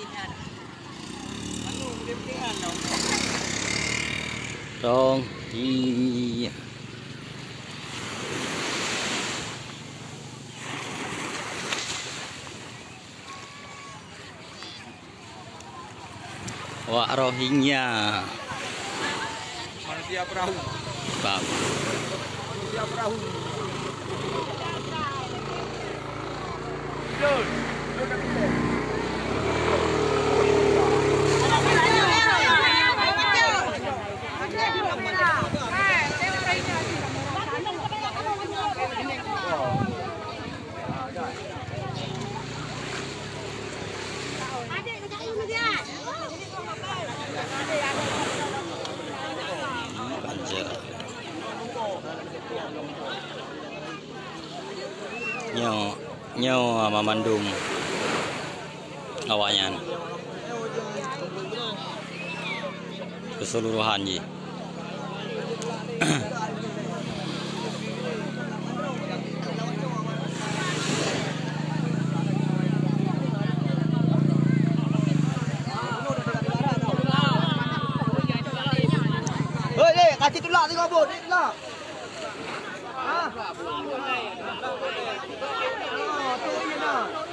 Rohingya. Wak Rohingya. Manusia perahu. Bang. Manusia perahu. Banjir. Nyo memandung awaknya keseluruhan ji. Hei, kasih tulak tengok bot, tulak. Ha? Tu ini nak.